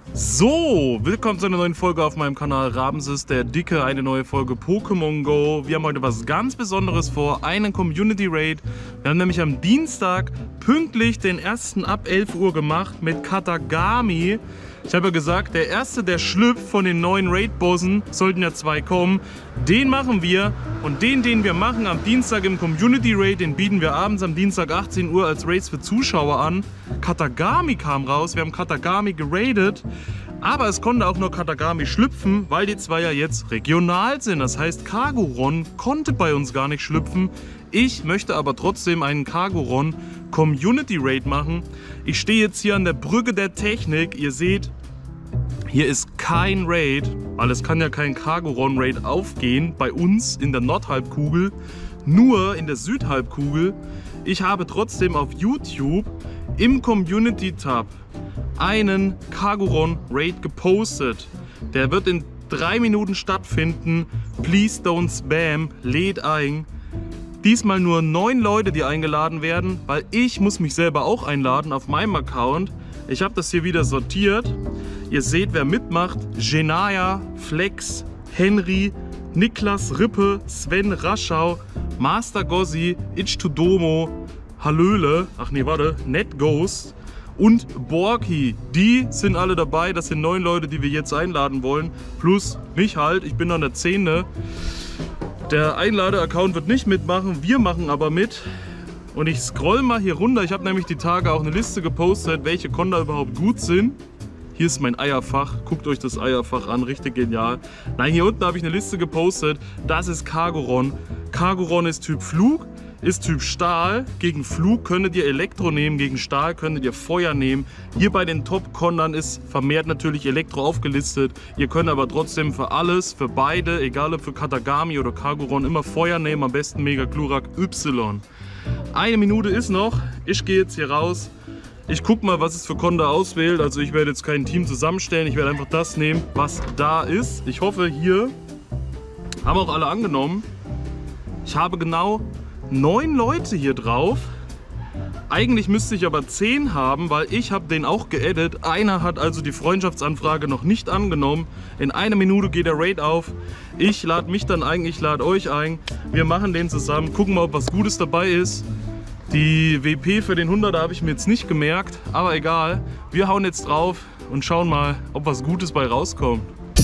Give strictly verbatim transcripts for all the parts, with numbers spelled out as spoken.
So, willkommen zu einer neuen Folge auf meinem Kanal Rabensis, der Dicke, eine neue Folge Pokémon Go. Wir haben heute was ganz Besonderes vor, einen Community Raid. Wir haben nämlich am Dienstag pünktlich den ersten ab elf Uhr gemacht mit Katagami. Ich habe ja gesagt, der erste, der schlüpft von den neuen Raid-Bossen, sollten ja zwei kommen. Den machen wir und den, den wir machen am Dienstag im Community Raid, den bieten wir abends am Dienstag achtzehn Uhr als Raids für Zuschauer an. Katagami kam raus, wir haben Katagami geradet, aber es konnte auch nur Katagami schlüpfen, weil die zwei ja jetzt regional sind. Das heißt, Cargoron konnte bei uns gar nicht schlüpfen. Ich möchte aber trotzdem einen Cargoron Community Raid machen. Ich stehe jetzt hier an der Brücke der Technik. Ihr seht, hier ist kein Raid, weil es kann ja kein Cargoron Raid aufgehen bei uns in der Nordhalbkugel, nur in der Südhalbkugel. Ich habe trotzdem auf YouTube im Community Tab einen Cargoron Raid gepostet. Der wird in drei Minuten stattfinden. Please don't spam, lädt ein. Diesmal nur neun Leute, die eingeladen werden, weil ich muss mich selber auch einladen auf meinem Account. Ich habe das hier wieder sortiert. Ihr seht, wer mitmacht. Genaya, Flex, Henry, Niklas Rippe, Sven Raschau, Master Gossi, Ichtudomo, Hallöle, ach nee, warte, NetGhost und Borki. Die sind alle dabei. Das sind neun Leute, die wir jetzt einladen wollen. Plus mich halt, ich bin an der Zehnte. Der Einlade-Account wird nicht mitmachen, wir machen aber mit. Und ich scroll mal hier runter. Ich habe nämlich die Tage auch eine Liste gepostet, welche Konter überhaupt gut sind. Hier ist mein Eierfach. Guckt euch das Eierfach an, richtig genial. Nein, hier unten habe ich eine Liste gepostet. Das ist Cargoron. Cargoron ist Typ Flug, ist Typ Stahl. Gegen Flug könntet ihr Elektro nehmen, gegen Stahl könntet ihr Feuer nehmen. Hier bei den Top-Kontern ist vermehrt natürlich Elektro aufgelistet. Ihr könnt aber trotzdem für alles, für beide, egal ob für Katagami oder Cargoron, immer Feuer nehmen. Am besten Mega Glurak Y. Eine Minute ist noch. Ich gehe jetzt hier raus. Ich gucke mal, was es für Konter auswählt. Also ich werde jetzt kein Team zusammenstellen. Ich werde einfach das nehmen, was da ist. Ich hoffe, hier haben auch alle angenommen. Ich habe genau neun Leute hier drauf. Eigentlich müsste ich aber zehn haben, weil ich habe den auch geaddet. Einer hat also die Freundschaftsanfrage noch nicht angenommen. In einer Minute geht der Raid auf. Ich lade mich dann ein, ich lade euch ein. Wir machen den zusammen, gucken mal, ob was Gutes dabei ist. Die W P für den hunderter habe ich mir jetzt nicht gemerkt, aber egal. Wir hauen jetzt drauf und schauen mal, ob was Gutes bei rauskommt.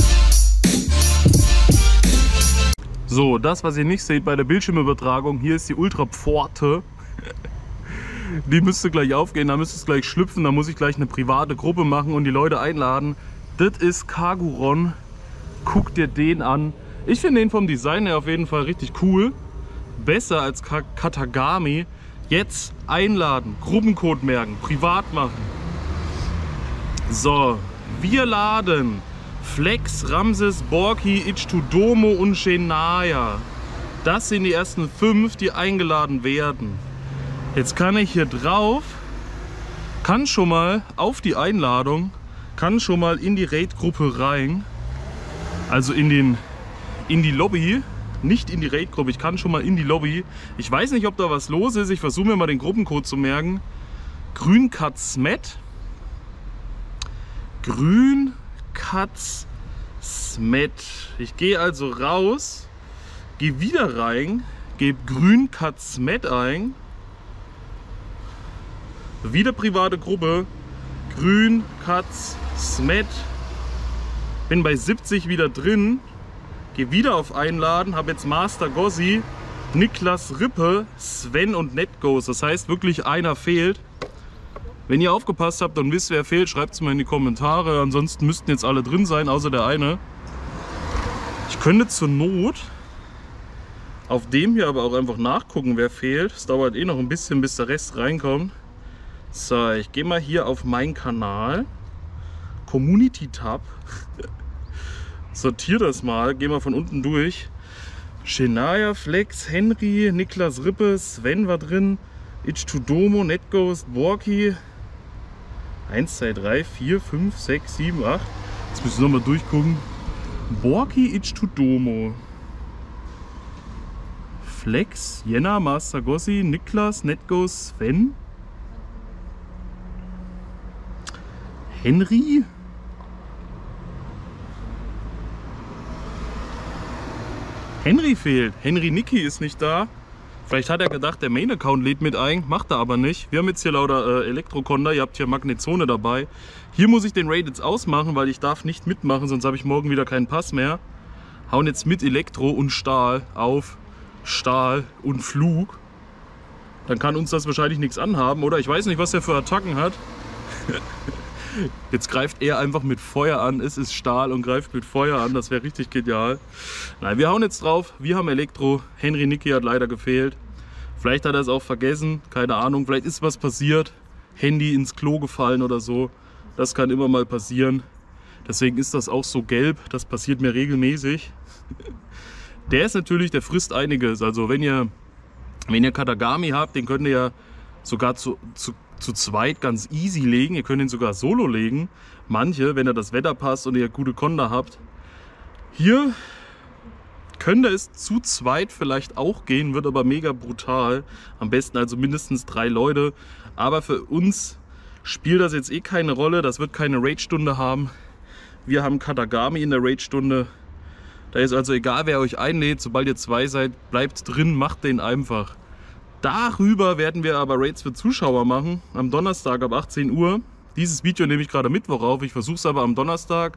So, das, was ihr nicht seht bei der Bildschirmübertragung, hier ist die Ultra Pforte. Die müsste gleich aufgehen, da müsste es gleich schlüpfen, da muss ich gleich eine private Gruppe machen und die Leute einladen. Das ist Cargoron. Guck dir den an. Ich finde den vom Design her auf jeden Fall richtig cool. Besser als Katagami. Jetzt einladen, Gruppencode merken, privat machen. So, wir laden Flex, Ramses, Borki, Ichtudomo und Genaya. Das sind die ersten fünf, die eingeladen werden. Jetzt kann ich hier drauf, kann schon mal auf die Einladung, kann schon mal in die Raid-Gruppe rein. Also in, den, in die Lobby, nicht in die Raid-Gruppe, ich kann schon mal in die Lobby. Ich weiß nicht, ob da was los ist, ich versuche mir mal den Gruppencode zu merken. Grünkatzmet. Grünkatzmet. Ich gehe also raus, gehe wieder rein, gebe Grünkatzmet ein. Wieder private Gruppe. Grünkatzmet. Bin bei siebzig wieder drin. Gehe wieder auf Einladen. Habe jetzt Master Gossi, Niklas Rippe, Sven und NetGhost. Das heißt wirklich einer fehlt. Wenn ihr aufgepasst habt und wisst, wer fehlt, schreibt es mal in die Kommentare. Ansonsten müssten jetzt alle drin sein, außer der eine. Ich könnte zur Not auf dem hier aber auch einfach nachgucken, wer fehlt. Es dauert eh noch ein bisschen, bis der Rest reinkommt. So, ich gehe mal hier auf meinen Kanal. Community Tab. Sortiere das mal, gehe mal von unten durch. Genaya, Flex, Henry, Niklas Rippe, Sven war drin, Ichtudomo, NetGhost, Borki. eins, zwei, drei, vier, fünf, sechs, sieben, acht. Jetzt müssen wir nochmal durchgucken. Borki, Ichtudomo. Flex, Jenna, Master Gossi, Niklas, NetGhost, Sven. Henry? Henry fehlt. Henry Nicky ist nicht da. Vielleicht hat er gedacht, der Main-Account lädt mit ein. Macht er aber nicht. Wir haben jetzt hier lauter äh, Elektrokonda. Ihr habt hier Magnezone dabei. Hier muss ich den Raid jetzt ausmachen, weil ich darf nicht mitmachen, sonst habe ich morgen wieder keinen Pass mehr. Hauen jetzt mit Elektro und Stahl auf Stahl und Flug. Dann kann uns das wahrscheinlich nichts anhaben, oder? Ich weiß nicht, was er für Attacken hat. Jetzt greift er einfach mit Feuer an. Es ist Stahl und greift mit Feuer an. Das wäre richtig genial. Nein, wir hauen jetzt drauf. Wir haben Elektro. Henry Nicky hat leider gefehlt. Vielleicht hat er es auch vergessen. Keine Ahnung. Vielleicht ist was passiert. Handy ins Klo gefallen oder so. Das kann immer mal passieren. Deswegen ist das auch so gelb. Das passiert mir regelmäßig. Der ist natürlich, der frisst einiges. Also wenn ihr, wenn ihr Katagami habt, den könnt ihr ja sogar zu, zu zu zweit ganz easy legen. Ihr könnt ihn sogar solo legen. Manche, wenn ihr das Wetter passt und ihr gute Konda habt. Hier könnte es zu zweit vielleicht auch gehen, wird aber mega brutal. Am besten also mindestens drei Leute. Aber für uns spielt das jetzt eh keine Rolle. Das wird keine Raid-Stunde haben. Wir haben Katagami in der Raid-Stunde. Da ist also egal, wer euch einlädt. Sobald ihr zwei seid, bleibt drin, macht den einfach. Darüber werden wir aber Raids für Zuschauer machen, am Donnerstag ab achtzehn Uhr. Dieses Video nehme ich gerade Mittwoch auf, ich versuche es aber am Donnerstag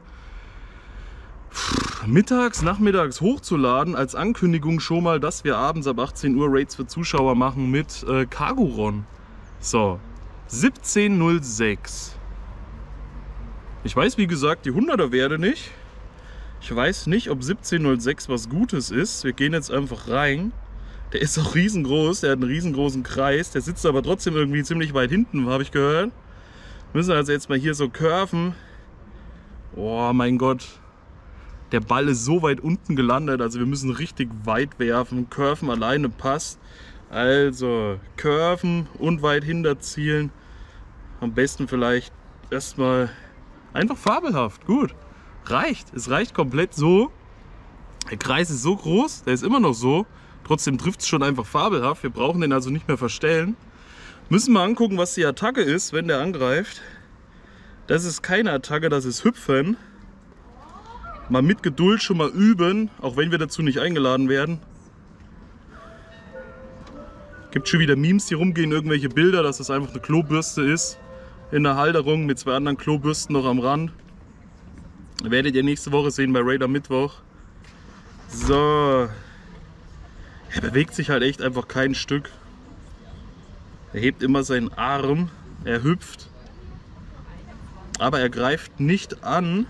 mittags, nachmittags hochzuladen, als Ankündigung schon mal, dass wir abends ab achtzehn Uhr Raids für Zuschauer machen mit äh, Kaguron. So, siebzehn null sechs. Ich weiß wie gesagt die hunderter Werte nicht. Ich weiß nicht, ob siebzehn null sechs was Gutes ist. Wir gehen jetzt einfach rein. Der ist auch riesengroß, der hat einen riesengroßen Kreis, der sitzt aber trotzdem irgendwie ziemlich weit hinten, habe ich gehört. Wir müssen also jetzt mal hier so curven. Oh mein Gott, der Ball ist so weit unten gelandet, also wir müssen richtig weit werfen. Curven alleine passt. Also curven und weit hinterzielen. Am besten vielleicht erstmal einfach fabelhaft, gut. Reicht, es reicht komplett so. Der Kreis ist so groß, der ist immer noch so. Trotzdem trifft es schon einfach fabelhaft. Wir brauchen den also nicht mehr verstellen. Müssen wir angucken, was die Attacke ist, wenn der angreift. Das ist keine Attacke, das ist Hüpfen. Mal mit Geduld schon mal üben, auch wenn wir dazu nicht eingeladen werden. Gibt schon wieder Memes, die rumgehen, irgendwelche Bilder, dass das einfach eine Klobürste ist. In der Halterung mit zwei anderen Klobürsten noch am Rand. Werdet ihr nächste Woche sehen bei Raid am Mittwoch. So. Er bewegt sich halt echt einfach kein Stück. Er hebt immer seinen Arm, er hüpft, aber er greift nicht an.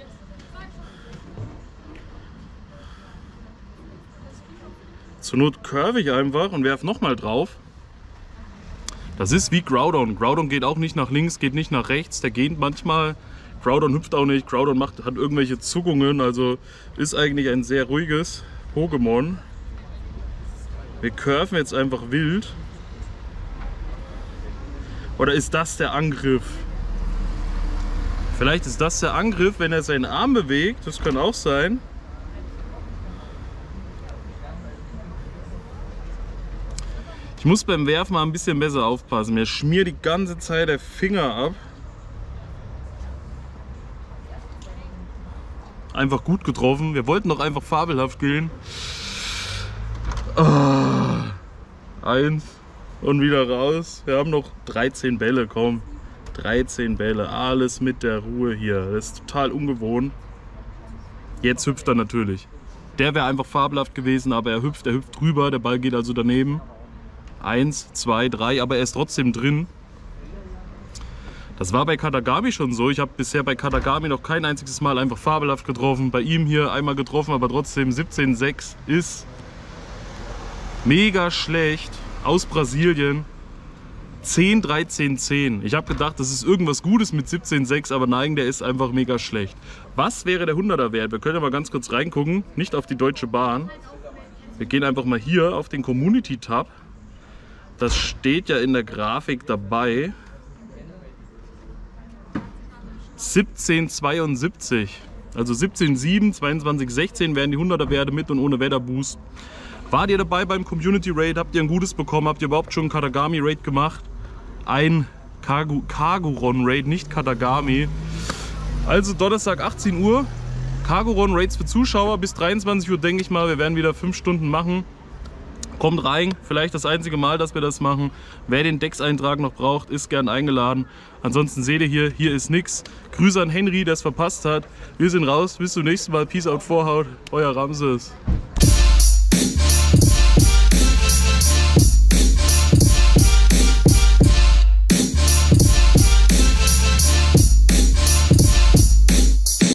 Zur Not curve ich einfach und werfe nochmal drauf. Das ist wie Groudon. Groudon geht auch nicht nach links, geht nicht nach rechts, der geht manchmal. Groudon hüpft auch nicht, Groudon macht, hat irgendwelche Zuckungen, also ist eigentlich ein sehr ruhiges Pokémon. Wir curven jetzt einfach wild. Oder ist das der Angriff? Vielleicht ist das der Angriff, wenn er seinen Arm bewegt. Das kann auch sein. Ich muss beim Werfen mal ein bisschen besser aufpassen. Mir schmiert die ganze Zeit der Finger ab. Einfach gut getroffen. Wir wollten doch einfach fabelhaft gehen. Oh, eins und wieder raus. Wir haben noch dreizehn Bälle, komm. dreizehn Bälle, alles mit der Ruhe hier. Das ist total ungewohnt. Jetzt hüpft er natürlich. Der wäre einfach fabelhaft gewesen, aber er hüpft, er hüpft drüber. Der Ball geht also daneben. Eins, zwei, drei, aber er ist trotzdem drin. Das war bei Katagami schon so. Ich habe bisher bei Katagami noch kein einziges Mal einfach fabelhaft getroffen. Bei ihm hier einmal getroffen, aber trotzdem siebzehn sechs ist mega schlecht. Aus Brasilien. zehn, dreizehn, zehn. Ich habe gedacht, das ist irgendwas Gutes mit siebzehn sechs, aber nein, der ist einfach mega schlecht. Was wäre der hunderter Wert? Wir können ja mal ganz kurz reingucken. Nicht auf die Deutsche Bahn. Wir gehen einfach mal hier auf den Community-Tab. Das steht ja in der Grafik dabei. siebzehn zweiundsiebzig. Also siebzehn sieben, zweiundzwanzig sechzehn wären die hunderter Werte mit und ohne Wetterboost. Wart ihr dabei beim Community Raid? Habt ihr ein gutes bekommen? Habt ihr überhaupt schon einen Katagami Raid gemacht? Ein Kagu Kaguron Raid, nicht Katagami. Also Donnerstag achtzehn Uhr. Cargo Run Raids für Zuschauer. Bis dreiundzwanzig Uhr denke ich mal, wir werden wieder fünf Stunden machen. Kommt rein, vielleicht das einzige Mal, dass wir das machen. Wer den Dex-Eintrag noch braucht, ist gern eingeladen. Ansonsten seht ihr hier, hier ist nix. Grüße an Henry, der es verpasst hat. Wir sind raus, bis zum nächsten Mal. Peace out, Vorhaut. Euer Ramses.